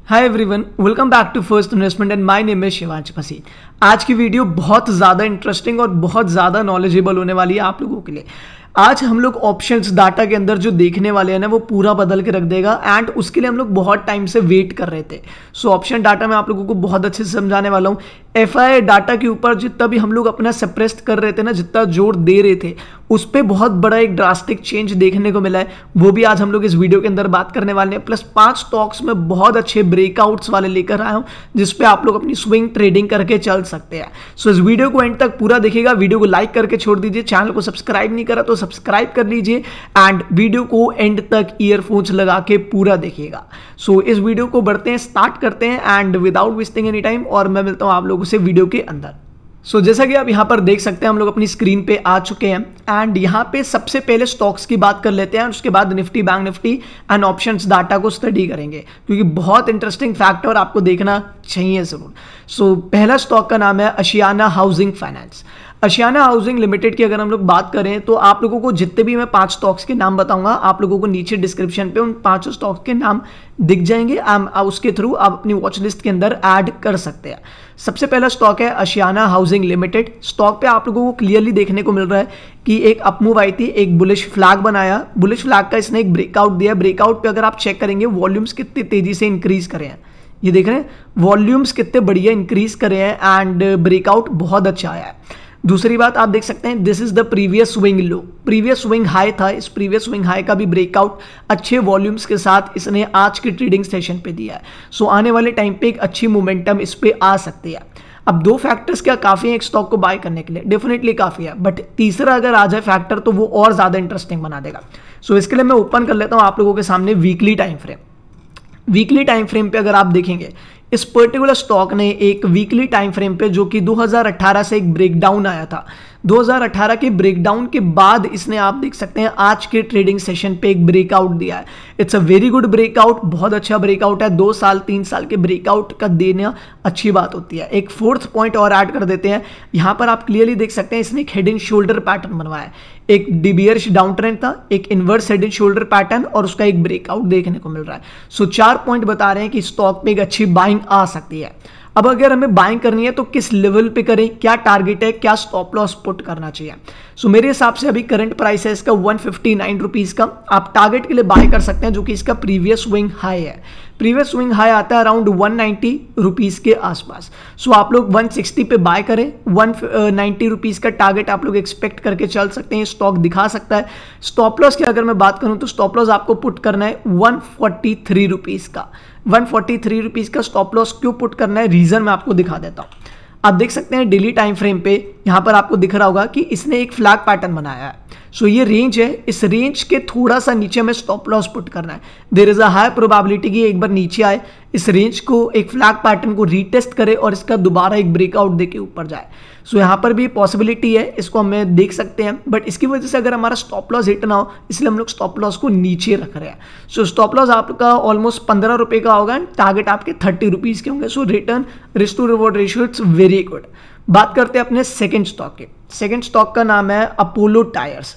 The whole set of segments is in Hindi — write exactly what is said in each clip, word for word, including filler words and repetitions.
Hi everyone, welcome back to first investment and my name is Shivansh Bhasin. आज की वीडियो बहुत ज़्यादा इंटरेस्टिंग और बहुत ज़्यादा नॉलेजेबल होने वाली है आप लोगों के लिए। आज हम लोग ऑप्शंस डाटा के अंदर जो देखने वाले हैं ना वो पूरा बदल के रख देगा एंड उसके लिए हम लोग बहुत टाइम से वेट कर रहे थे। सो ऑप्शन डाटा मैं आप लोगों को बहुत अच्छे से समझाने वाला हूँ। एफ आई डाटा के ऊपर जितना भी हम लोग अपना सप्रेस्ड कर रहे थे ना, जितना जोर दे रहे थे, उस पर बहुत बड़ा एक ड्रास्टिक चेंज देखने को मिला है। वो भी आज हम लोग इस वीडियो के अंदर बात करने वाले हैं। प्लस पांच स्टॉक्स में बहुत अच्छे ब्रेकआउट्स वाले लेकर आया हूँ जिसपे आप लोग अपनी स्विंग ट्रेडिंग करके चल सकते हैं। सो इस वीडियो को एंड तक पूरा देखिएगा। वीडियो को लाइक करके छोड़ दीजिए। चैनल को सब्सक्राइब नहीं करा तो सब्सक्राइब कर लीजिए एंड वीडियो को एंड तक ईयरफोन्स लगा के पूरा देखिएगा। सो इस वीडियो को बढ़ते हैं, स्टार्ट करते हैं and without wasting any time, और मैं मिलता हूँ आप लोगों से वीडियो के अंदर। सो so, जैसा कि आप यहाँ पर देख सकते हैं हम लोग अपनी स्क्रीन पे आ चुके हैं एंड यहाँ पे सबसे पहले स्टॉक्स की बात कर लेते हैं और उसके बाद Nifty, bank Nifty and options data को स्टडी करेंगे क्योंकि बहुत इंटरेस्टिंग फैक्टर आपको देखना चाहिए जरूर। सो so, पहला स्टॉक का नाम है Ashiana housing finance. Ashiana housing limited की अगर हम लोग बात करें तो आप लोगों को जितने भी मैं पांच स्टॉक्स के नाम बताऊंगा आप लोगों को नीचे डिस्क्रिप्शन पे उन पांचों स्टॉक्स के नाम दिख जाएंगे। आप उसके थ्रू आप अपनी वॉच लिस्ट के अंदर ऐड कर सकते हैं। सबसे पहला स्टॉक है आशियाना हाउसिंग लिमिटेड। स्टॉक पे आप लोगों को क्लियरली देखने को मिल रहा है कि एक अपमूव आई थी, एक बुलिश फ्लैग बनाया, बुलिश फ्लैग का इसने एक ब्रेकआउट दिया। ब्रेकआउट पे अगर आप चेक करेंगे वॉल्यूम्स कितनी तेजी से इंक्रीज करे हैं, ये देख रहे हैं वॉल्यूम्स कितने बढ़िया इंक्रीज करे हैं एंड ब्रेकआउट बहुत अच्छा आया है। दूसरी बात आप देख सकते हैं, this is the previous swing low, previous swing high था। इस प्रीवियस स्विंग हाई का भी ब्रेकआउट अच्छे वॉल्यूम्स के साथ इसने आज के ट्रेडिंग सेशन पे दिया है। सो so, आने वाले टाइम पे एक अच्छी मोमेंटम इस पे आ सकती है। अब दो फैक्टर्स क्या काफी है एक स्टॉक को बाय करने के लिए? डेफिनेटली काफी है, बट तीसरा अगर आ जाए फैक्टर तो वो और ज्यादा इंटरेस्टिंग बना देगा। सो so, इसके लिए मैं ओपन कर लेता हूं आप लोगों के सामने weekly time frame. Weekly time frame पे अगर आप देखेंगे इस पर्टिकुलर स्टॉक ने एक वीकली टाइम फ्रेम पे जो कि दो हज़ार अठारह से एक ब्रेकडाउन आया था, दो हज़ार अठारह के ब्रेकडाउन के बाद इसने आप देख सकते हैं आज के ट्रेडिंग सेशन पे एक ब्रेकआउट दिया है। It's a very good breakout, बहुत अच्छा ब्रेकआउट है। दो साल तीन साल के ब्रेकआउट का देना अच्छी बात होती है। एक फोर्थ पॉइंट और ऐड कर देते हैं। यहाँ पर आप क्लियरली देख सकते हैं इसने एक हेड एंड शोल्डर पैटर्न बनवाया है। एक डिबियरिश डाउन ट्रेंड था, एक inverse head and shoulder pattern और उसका एक ब्रेकआउट देखने को मिल रहा है। सो so, चार पॉइंट बता रहे हैं कि स्टॉक में एक अच्छी बाइंग आ सकती है। अब अगर हमें बाइंग करनी है तो किस लेवल पे करें, क्या टारगेट है, क्या स्टॉप लॉस पुट करना चाहिए? सो so, मेरे हिसाब से अभी करंट प्राइस है इसका वन फिफ्टी नाइन रुपीस का। आप टारगेट के लिए बाय कर सकते हैं जो कि इसका प्रीवियस स्विंग हाई है। प्रीवियस स्विंग हाई आता है अराउंड वन नाइंटी रुपीस के आसपास। सो so, आप लोग वन सिक्सटी पे बाय करें। वन नाइंटी रुपीस का टारगेट आप लोग एक्सपेक्ट करके चल सकते हैं। स्टॉक दिखा सकता है। स्टॉप लॉस की अगर मैं बात करूं तो स्टॉप लॉस आपको पुट करना है वन फोर्टी थ्री रुपीस का। वन फोर्टी थ्री रुपीस का स्टॉप लॉस क्यों पुट करना है, रीजन मैं आपको दिखा देता हूं। आप देख सकते हैं डेली टाइम फ्रेम पे यहां पर आपको दिख रहा होगा कि इसने एक फ्लैग पैटर्न बनाया है। सो so, ये रेंज है, इस रेंज के थोड़ा सा नीचे में स्टॉप लॉस पुट करना है। There is a high probability कि एक बार नीचे आए, इस रेंज को एक फ्लैग पैटर्न को रीटेस्ट करे और इसका दोबारा एक ब्रेकआउट देके ऊपर जाए। सो so, यहाँ पर भी पॉसिबिलिटी है, इसको हम देख सकते हैं, बट इसकी वजह से अगर हमारा स्टॉप लॉस हिट ना हो इसलिए हम लोग स्टॉप लॉस को नीचे रख रहे हैं। सो स्टॉप लॉस आपका ऑलमोस्ट पंद्रह रुपए का होगा एंड टारगेट आपके थर्टी रुपीज के होंगे। So return risk to reward ratio it's very good. बात करते हैं अपने सेकेंड स्टॉक के। सेकेंड स्टॉक का नाम है अपोलो टायर्स।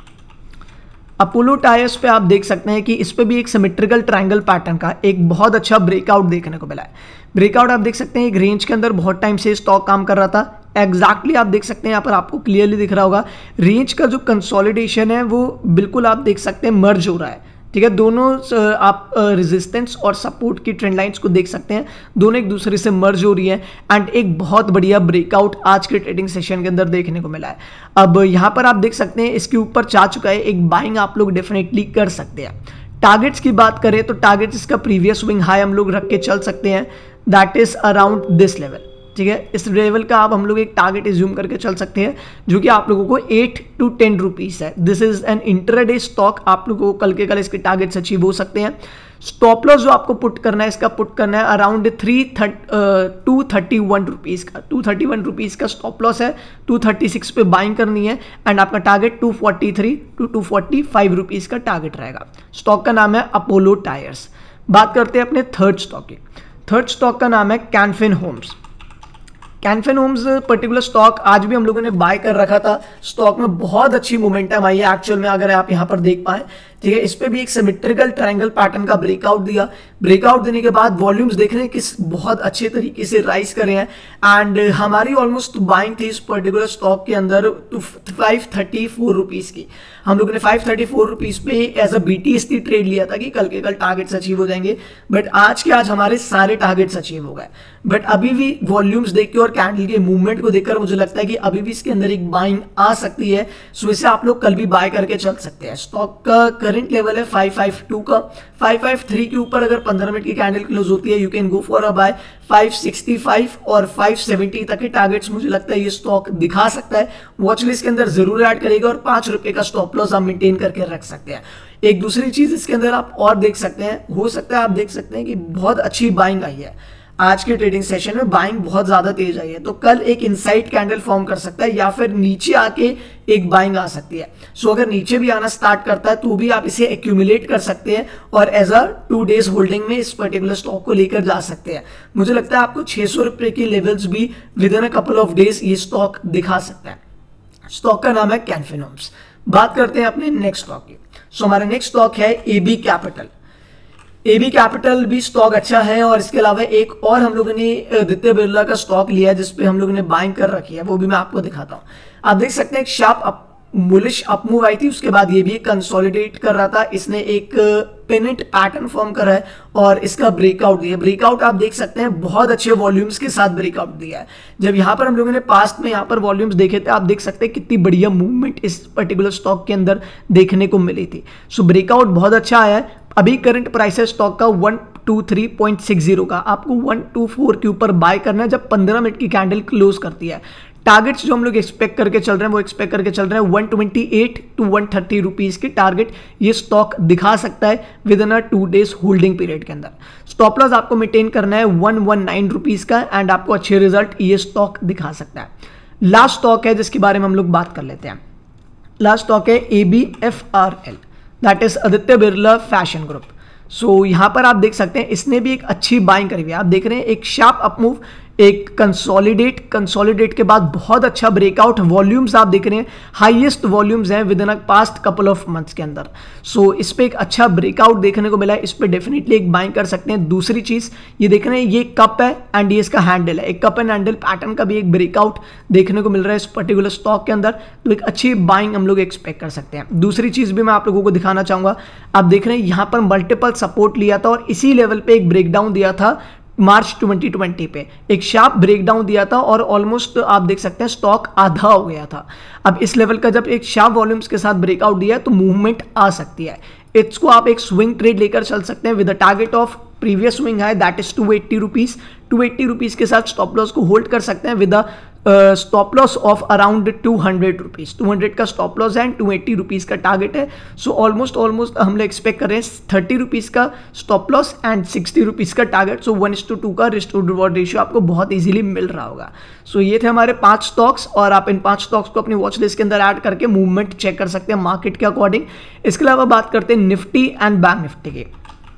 अपोलो टायर्स पे आप देख सकते हैं कि इस पे भी एक सिमेट्रिकल ट्रायंगल पैटर्न का एक बहुत अच्छा ब्रेकआउट देखने को मिला है। ब्रेकआउट आप देख सकते हैं एक रेंज के अंदर बहुत टाइम से स्टॉक काम कर रहा था। एग्जैक्टली exactly आप देख सकते हैं यहाँ पर आपको क्लियरली दिख रहा होगा रेंज का जो कंसोलिडेशन है वो बिल्कुल आप देख सकते हैं मर्ज हो रहा है। ठीक है, दोनों आप रेजिस्टेंस और सपोर्ट की ट्रेंड लाइंस को देख सकते हैं, दोनों एक दूसरे से मर्ज हो रही है एंड एक बहुत बढ़िया ब्रेकआउट आज के ट्रेडिंग सेशन के अंदर देखने को मिला है। अब यहाँ पर आप देख सकते हैं इसके ऊपर जा चुका है, एक बाइंग आप लोग डेफिनेटली कर सकते हैं। टारगेट्स की बात करें तो टारगेट्स इसका प्रीवियस स्विंग हाई हम लोग रख के चल सकते हैं, that is around this level. ठीक है, इस लेवल का आप हम लोग एक टारगेट एज्यूम करके चल सकते हैं जो कि आप लोगों को एट टू टेन रुपीस है। This is an intraday stock, आप लोगों को कल के कल इसके टारगेट्स अचीव हो सकते हैं। स्टॉप लॉस जो आपको पुट करना है इसका पुट करना है around three thirty two thirty one rupees का। टू थर्टी वन रुपीज़ का स्टॉप लॉस है, टू थर्टी सिक्स पे बाइंग करनी है एंड आपका target two forty three to two forty five rupees का टारगेट रहेगा। स्टॉक का नाम है अपोलो टायर्स। बात करते हैं अपने थर्ड स्टॉक की। थर्ड स्टॉक का नाम है कैन फिन होम्स। कैन फिन होम्स पर्टिकुलर स्टॉक आज भी हम लोगों ने बाय कर रखा था। स्टॉक में बहुत अच्छी मोमेंटम आई है एक्चुअल में, अगर आप यहाँ पर देख पाए ठीक है, इस पे भी एक सिमेट्रिकल ट्रायंगल पैटर्न का ब्रेकआउट दिया। ब्रेकआउट देने के बाद वॉल्यूम्स देख रहे हैं किस बहुत अच्छे तरीके से राइज करे हैं एंड हमारी ऑलमोस्ट बाइंग थी इस पर्टिकुलर स्टॉक के अंदर to five thirty four rupees की। हम लोगों ने फाइव थर्टी फोर रुपीज पे एज अ बीटीएसटी ट्रेड लिया था कि कल के कल टारगेट्स अचीव हो जाएंगे, बट आज के आज हमारे सारे टारगेट्स अचीव हो गए। बट अभी भी वॉल्यूम्स देख के और कैंडल के मूवमेंट को देखकर मुझे लगता है कि अभी भी इसके अंदर एक बाइंग आ सकती है, सो इसे आप लोग कल भी बाय करके चल सकते हैं। स्टॉक का करंट लेवल है फाइव फाइव टू का, फाइव फाइव थ्री के ऊपर अगर पंद्रह मिनट की कैंडल क्लोज होती है you can go for a buy. Five sixty five और फाइव सेवेंटी तक के टारगेट्स मुझे लगता है ये स्टॉक दिखा सकता है, वॉच लिस्ट के अंदर जरूर ऐड करेगा और पांच रुपए का स्टॉप लॉस आप मेंटेन करके रख सकते हैं। एक दूसरी चीज इसके अंदर आप और देख सकते हैं, हो सकता है आप देख सकते हैं कि बहुत अच्छी बाइंग आई है आज के ट्रेडिंग सेशन में, बाइंग बहुत ज्यादा तेज आई है, तो कल एक इनसाइड कैंडल फॉर्म कर सकता है या फिर नीचे आके एक बाइंग आ सकती है। सो so, अगर नीचे भी आना स्टार्ट करता है तो भी आप इसे एक्यूमुलेट कर सकते हैं और as a two days holding में इस पर्टिकुलर स्टॉक को लेकर जा सकते हैं। मुझे लगता है आपको छह सौ रुपए के लेवल्स भी within a couple of days ये स्टॉक दिखा सकता है। स्टॉक का नाम है कैन फिनोम्स। बात करते हैं अपने नेक्स्ट स्टॉक की। सो so, हमारा नेक्स्ट स्टॉक है एबी कैपिटल। एबी कैपिटल भी स्टॉक अच्छा है और इसके अलावा एक और हम लोगों ने आदित्य बिरला का स्टॉक लिया है जिसपे हम लोगों ने बाइंग कर रखी है, वो भी मैं आपको दिखाता हूं। आप देख सकते हैं एक शार्प अप बुलिश अपमूव आई थी, उसके बाद ये भी कंसोलिडेट कर रहा था, इसने एक पेनेंट पैटर्न फॉर्म करा है और इसका ब्रेकआउट दिया। ब्रेकआउट आप देख सकते हैं बहुत अच्छे वॉल्यूम्स के साथ ब्रेकआउट दिया है। जब यहाँ पर हम लोगों ने पास्ट में यहाँ पर वॉल्यूम्स देखे थे, आप देख सकते हैं कितनी बढ़िया मूवमेंट इस पर्टिकुलर स्टॉक के अंदर देखने को मिली थी। सो ब्रेकआउट बहुत अच्छा आया है। अभी करंट प्राइस है स्टॉक का one two three point six zero का, आपको वन टू फोर के ऊपर बाय करना है जब पंद्रह मिनट की कैंडल क्लोज करती है। टारगेट्स जो हम लोग एक्सपेक्ट करके चल रहे हैं वो एक्सपेक्ट करके चल रहे हैं one twenty eight to one thirty rupees के टारगेट ये स्टॉक दिखा सकता है within a two days holding period के अंदर। स्टॉप लॉस आपको मेंटेन करना है वन वन नाइन रुपीस का एंड आपको अच्छे रिजल्ट ये स्टॉक दिखा सकता है। लास्ट स्टॉक है जिसके बारे में हम लोग बात कर लेते हैं। लास्ट स्टॉक है A B F R L, that is Aditya Birla fashion group. So so, यहां पर आप देख सकते हैं इसने भी एक अच्छी बाइंग करी हुई है। आप देख रहे हैं एक शार्प अपमूव, एक कंसोलिडेट, कंसोलिडेट के बाद बहुत अच्छा ब्रेकआउट। वॉल्यूम्स आप देख रहे हैं हाईएस्ट वॉल्यूम्स हैं within a past couple of months के अंदर। सो so, इस पे एक अच्छा ब्रेकआउट देखने को मिला है, इस पे डेफिनेटली एक बाइंग कर सकते हैं। दूसरी चीज ये देख रहे हैं ये कप है एंड ये इसका हैंडल है, एक कप एंड हैंडल पैटर्न का भी एक ब्रेकआउट देखने को मिल रहा है इस पर्टिकुलर स्टॉक के अंदर, तो एक अच्छी बाइंग हम लोग एक्सपेक्ट कर सकते हैं। दूसरी चीज भी मैं आप लोगों को दिखाना चाहूंगा, आप देख रहे हैं यहाँ पर मल्टीपल सपोर्ट लिया था और इसी लेवल पे एक ब्रेकडाउन दिया था मार्च ट्वेंटी ट्वेंटी पे, एक शार्प ब्रेकडाउन दिया था और ऑलमोस्ट आप देख सकते हैं स्टॉक आधा हो गया था। अब इस लेवल का जब एक शार्प वॉल्यूम्स के साथ ब्रेकआउट दिया तो मूवमेंट आ सकती है। इसको आप एक स्विंग ट्रेड लेकर चल सकते हैं with a target of previous swing है that is two eighty rupees. Two eighty rupees के साथ स्टॉप लॉस को होल्ड कर सकते हैं with a stop loss of around two hundred rupees. Two hundred का स्टॉप लॉस है एंड टू एट्टी रुपीज का टारगेट है। सो ऑलमोस्ट ऑलमोस्ट हम लोग एक्सपेक्ट कर रहे हैं थर्टी रुपीज का stop loss and sixty rupees का target. So one is to two का रिस्क टू रिवॉर्ड रेशियो आपको बहुत इजीली मिल रहा होगा। सो so, ये थे हमारे पांच स्टॉक्स और आप इन पांच स्टॉक्स को अपनी वॉच लिस्ट के अंदर ऐड करके मूवमेंट चेक कर सकते हैं मार्केट के अकॉर्डिंग। इसके अलावा बात करते हैं निफ्टी एंड बैंक निफ्टी की।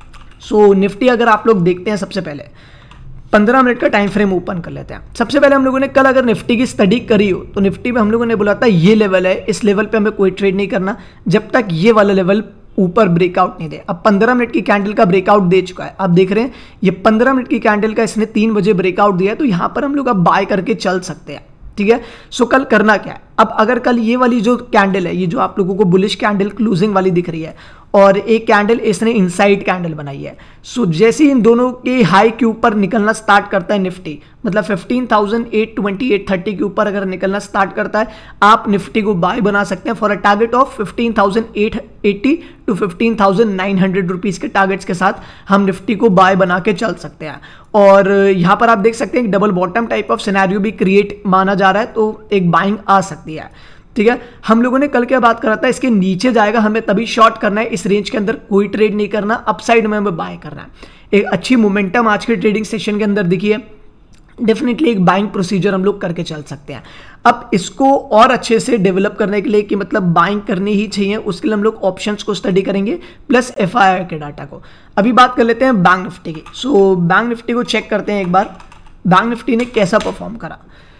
सो so, निफ्टी अगर आप लोग देखते हैं सबसे पहले पंद्रह मिनट का टाइम फ्रेम ओपन कर लेते हैं। सबसे पहले हम लोगों ने कल अगर निफ्टी की स्टडी करी हो तो निफ्टी में हम लोगों ने बोला था ये लेवल है, इस लेवल पे हमें कोई ट्रेड नहीं करना जब तक ये वाला लेवल ऊपर ब्रेकआउट नहीं दे। अब पंद्रह मिनट की कैंडल का ब्रेकआउट दे चुका है, आप देख रहे हैं ये पंद्रह मिनट की कैंडल का इसने तीन बजे ब्रेकआउट दिया है, तो यहां पर हम लोग अब बाय करके चल सकते हैं। ठीक है, सो कल करना क्या है, अब अगर कल ये वाली जो कैंडल है, ये जो आप लोगों को बुलिश कैंडल क्लोजिंग वाली दिख रही है और एक कैंडल इसने इनसाइड कैंडल बनाई है, सो जैसे इन दोनों के हाई के ऊपर निकलना स्टार्ट करता है निफ्टी, मतलब fifteen thousand eight twenty eight thirty के ऊपर अगर निकलना स्टार्ट करता है, आप निफ्टी को बाय बना सकते हैं for a target of fifteen thousand eight eighty to fifteen thousand nine hundred rupees के टारगेट्स के साथ हम निफ्टी को बाय बना के चल सकते हैं। और यहां पर आप देख सकते हैं double bottom type of scenario भी क्रिएट माना जा रहा है, तो एक बाइंग आ सकती है। ठीक है, हम लोगों ने कल क्या बात करा था, इसके नीचे जाएगा हमें तभी शॉर्ट करना है, इस रेंज के अंदर कोई ट्रेड नहीं करना, अपसाइड में हमें बाय करना है। एक अच्छी मोमेंटम आज के ट्रेडिंग सेशन के अंदर दिखी है, डेफिनेटली एक बाइंग प्रोसीजर हम लोग करके चल सकते हैं। अब इसको और अच्छे से डेवलप करने के लिए कि मतलब बाइंग करनी ही चाहिए, उसके लिए हम लोग ऑप्शंस को स्टडी करेंगे प्लस एफ आई आई के डाटा को। अभी बात कर लेते हैं बैंक निफ्टी की। सो बैंक निफ्टी को चेक करते हैं एक बार, बैंक निफ्टी ने कैसा परफॉर्म करा।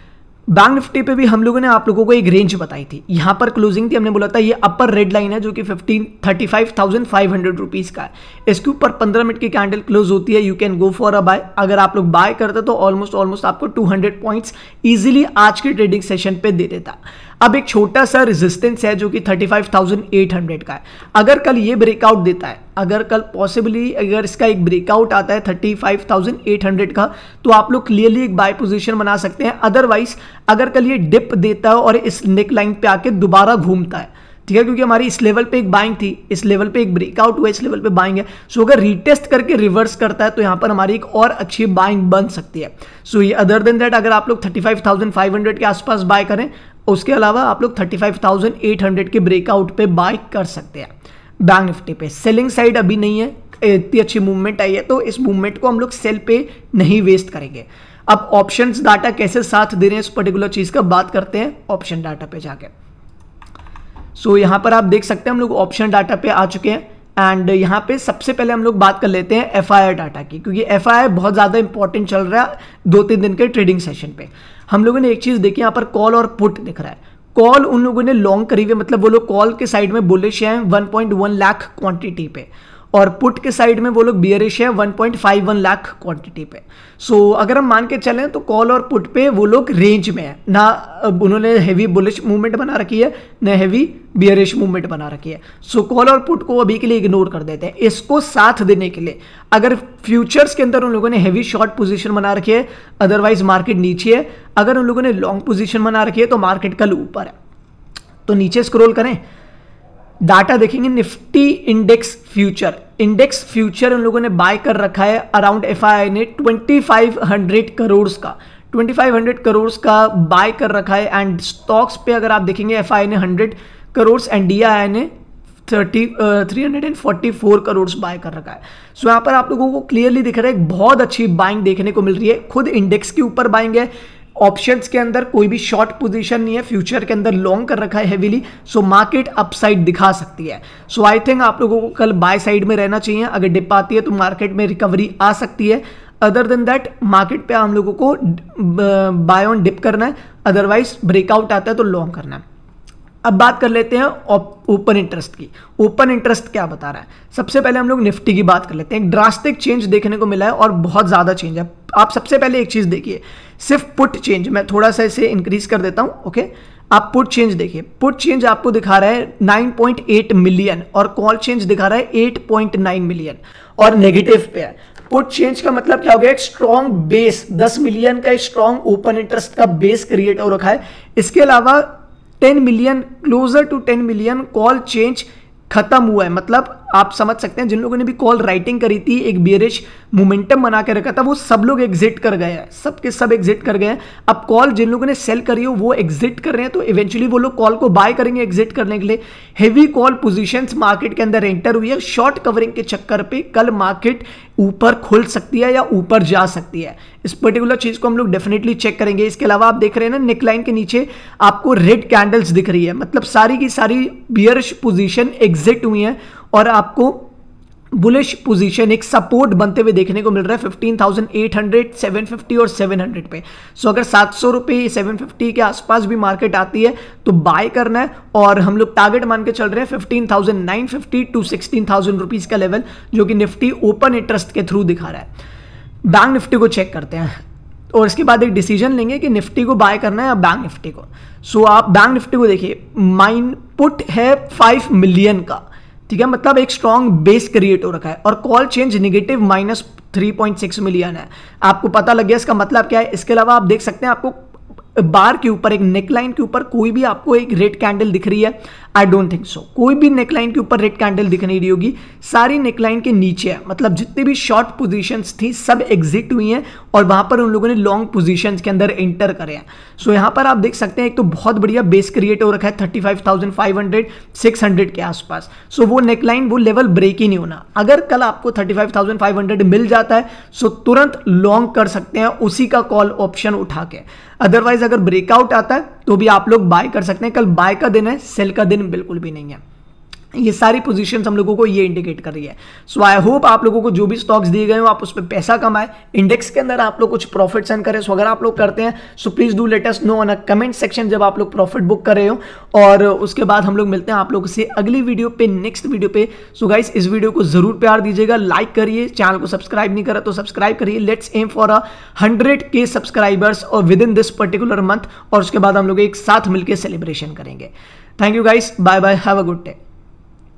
बैंक निफ्टी पे भी हम लोगों ने आप लोगों को एक रेंज बताई थी, यहाँ पर क्लोजिंग थी, हमने बोला था ये अपर रेड लाइन है जो कि fifteen thirty five thousand five hundred rupees का है। इसके ऊपर पंद्रह मिनट की कैंडल क्लोज होती है, you can go for a buy. अगर आप लोग बाय करते तो ऑलमोस्ट ऑलमोस्ट आपको टू हंड्रेड पॉइंट्स इजीली आज के ट्रेडिंग सेशन पे दे देता। अब एक छोटा सा रेजिस्टेंस है जो कि thirty five thousand eight hundred का है। अगर कल ये ब्रेकआउट देता है, अगर कल पॉसिबली अगर इसका एक ब्रेकआउट आता है thirty five thousand eight hundred का, तो आप लोग क्लियरली एक बाय पोजीशन बना सकते हैं। अदरवाइज अगर कल ये डिप देता है और इस नेक लाइन पे आके दोबारा घूमता है, ठीक है, क्योंकि हमारी इस लेवल पे एक बाइंग थी, इस लेवल पे एक ब्रेकआउट हुआ, इस लेवल पे बाइंग है। सो अगर रीटेस्ट करके रिवर्स करता है तो यहाँ पर हमारी एक और अच्छी बाइंग बन सकती है। सो ये अदर देन दैट अगर आप लोग thirty five thousand five hundred के आसपास बाय करें, उसके अलावा आप लोग thirty five thousand eight hundred के ब्रेकआउट पे बाय कर सकते हैं। बैंक निफ्टी पे सेलिंग साइड अभी नहीं है, इतनी अच्छी मूवमेंट आई है तो इस मूवमेंट को हम लोग सेल पे नहीं वेस्ट करेंगे। अब ऑप्शंस डाटा कैसे साथ दे रहे हैं इस पर्टिकुलर चीज का बात करते हैं ऑप्शन डाटा पे जाके। सो so, यहाँ पर आप देख सकते हैं हम लोग ऑप्शन डाटा पे आ चुके हैं एंड यहाँ पे सबसे पहले हम लोग बात कर लेते हैं एफ आई आर डाटा की, क्योंकि एफ आई आर बहुत ज़्यादा इंपॉर्टेंट चल रहा है दो तीन दिन के ट्रेडिंग सेशन पे। हम लोगों ने एक चीज़ देखी, यहाँ पर कॉल और पुट दिख रहा है। कॉल उन लोगों ने लॉन्ग करी हुई, मतलब वो लोग कॉल के साइड में बुलिश हैं one point one lakh quantity पे, और पुट के साइड में वो लोग बियरिश है one point five one lakh quantity पे। सो so, अगर हम मान के चलें तो कॉल और पुट पे वो लोग रेंज में है ना, उन्होंने हेवी बुलिश मूवमेंट बना रखी है ना हेवी बियरिश मूवमेंट बना रखी है। सो so, कॉल और पुट को अभी के लिए इग्नोर कर देते हैं। इसको साथ देने के लिए अगर फ्यूचर्स के अंदर उन लोगों ने हेवी शॉर्ट पोजीशन बना रखी है, अदरवाइज मार्केट नीचे है। अगर उन लोगों ने लॉन्ग पोजीशन बना रखी है तो मार्केट कल ऊपर है। तो नीचे स्क्रॉल करें, डाटा देखेंगे Nifty index future, index future उन लोगों ने बाय कर रखा है अराउंड एफआईआई ने ट्वेंटी फाइव हंड्रेड करोड़ का ट्वेंटी फाइव हंड्रेड करोड़ का बाय कर रखा है। एंड स्टॉक्स पे अगर आप देखेंगे एफआईआई ने हंड्रेड करोड़ एंड डीआईआई ने thirty three hundred and forty four crore buy कर रखा है। सो so, यहाँ पर आप लोगों को क्लियरली दिख रहा है बहुत अच्छी बाइंग देखने को मिल रही है। खुद इंडेक्स के ऊपर बाइंग है, ऑप्शंस के अंदर कोई भी शॉर्ट पोजीशन नहीं है, फ्यूचर के अंदर लॉन्ग कर रखा है हेवीली। सो मार्केट अपसाइड दिखा सकती है। सो आई थिंक आप लोगों को कल बाय साइड में रहना चाहिए। अगर डिप आती है तो मार्केट में रिकवरी आ सकती है। अदर देन दैट मार्केट पे हम लोगों को बाय ऑन डिप करना है, अदरवाइज ब्रेकआउट आता है तो लॉन्ग करना है। अब बात कर लेते हैं ओपन इंटरेस्ट की। ओपन इंटरेस्ट क्या बता रहा है, सबसे पहले हम लोग निफ्टी की बात कर लेते हैं। एक ड्रास्टिक चेंज देखने को मिला है और बहुत ज़्यादा चेंज है। आप सबसे पहले एक चीज़ देखिए, सिर्फ पुट चेंज, मैं थोड़ा सा इसे इंक्रीज कर देता हूं, ओके। आप पुट चेंज देखिए, पुट चेंज आपको दिखा रहा है नाइन पॉइंट एट मिलियन और कॉल चेंज दिखा रहा है एट पॉइंट नाइन मिलियन और नेगेटिव पे है। पुट चेंज का मतलब क्या हो गया, एक स्ट्रॉन्ग बेस, दस मिलियन का स्ट्रॉन्ग ओपन इंटरेस्ट का बेस क्रिएट हो रखा है। इसके अलावा ten million, closer to ten million call change खत्म हुआ है। मतलब आप समझ सकते हैं जिन लोगों ने भी कॉल राइटिंग करी थी, एक बियरिश मोमेंटम बना के रखा था, वो सब लोग एग्जिट कर गए हैं, सब के सब एग्जिट कर गए हैं। अब कॉल जिन लोगों ने सेल करी हो वो एग्जिट कर रहे हैं, तो इवेंचुअली वो लोग कॉल को बाय करेंगे एग्जिट करने के लिए। हेवी कॉल पोजीशंस मार्केट के अंदर एंटर हुई है। शॉर्ट कवरिंग के चक्कर पे कल मार्केट ऊपर खुल सकती है या ऊपर जा सकती है। इस पर्टिकुलर चीज को हम लोग डेफिनेटली चेक करेंगे। इसके अलावा आप देख रहे हैं ना, नेकलाइन के नीचे आपको रेड कैंडल्स दिख रही है, मतलब सारी की सारी बियरिश पोजीशन एग्जिट हुई है और आपको बुलिश पोजीशन एक सपोर्ट बनते हुए देखने को मिल रहा है fifteen thousand eight hundred, seven fifty और सेवन हंड्रेड पे। सो अगर सात सौ रुपये सेवन फिफ्टी के आसपास भी मार्केट आती है तो बाय करना है। और हम लोग टारगेट मान के चल रहे हैं fifteen thousand nine fifty to sixteen thousand rupees का लेवल, जो कि निफ्टी ओपन इंटरेस्ट के थ्रू दिखा रहा है। बैंक निफ्टी को चेक करते हैं और इसके बाद एक डिसीजन लेंगे कि निफ्टी को बाय करना है या बैंक निफ्टी को। सो so, आप बैंक निफ्टी को देखिए, माइन पुट है फाइव मिलियन का, ठीक है, मतलब एक स्ट्रॉन्ग बेस क्रिएट हो रखा है और call change negative minus three point six million है। आपको पता लग गया इसका मतलब क्या है। इसके अलावा आप देख सकते हैं आपको बार के ऊपर, एक नेकलाइन के ऊपर कोई भी आपको एक रेड कैंडल दिख रही है, आई डोंट थिंक सो। कोई भी नेकलाइन के ऊपर रेड कैंडल दिख नहीं रही होगी, सारी नेकलाइन के नीचे है, मतलब जितनी भी शॉर्ट पोजीशंस थी सब एग्जिट हुई हैं और वहां पर उन लोगों ने लॉन्ग पोजीशंस के अंदर एंटर करे हैं। सो so, यहां पर आप देख सकते हैं एक तो बहुत बढ़िया बेस क्रिएट हो रखा है thirty five thousand five hundred, six hundred के आसपास। सो so, वो नेकलाइन, वो लेवल ब्रेक ही नहीं होना। अगर कल आपको thirty five thousand five hundred मिल जाता है सो so, तुरंत लॉन्ग कर सकते हैं उसी का कॉल ऑप्शन उठा के। अदरवाइज अगर ब्रेकआउट आता है तो भी आप लोग बाय कर सकते हैं। कल बाय का दिन है, सेल का दिन बिल्कुल भी नहीं है। ये सारी पोजीशंस हम लोगों को ये इंडिकेट कर रही है। सो आई होप आप लोगों को जो भी स्टॉक्स दिए गए हो आप उस पर पैसा कमाए, इंडेक्स के अंदर आप लोग कुछ प्रॉफिट्स अर्न करें। सो अगर आप लोग करते हैं so please do let us know on a comment section जब आप लोग प्रॉफिट बुक कर रहे हो। और उसके बाद हम लोग मिलते हैं आप लोगों से अगली वीडियो पे, नेक्स्ट वीडियो पे। सो गाइस इस वीडियो को जरूर प्यार दीजिएगा, लाइक करिए, चैनल को सब्सक्राइब नहीं करा तो सब्सक्राइब करिए। Let's aim for a hundred के सब्सक्राइबर्स और within this particular month, और उसके बाद हम लोग एक साथ मिलकर सेलिब्रेशन करेंगे। Thank you guys, bye bye, have a good day.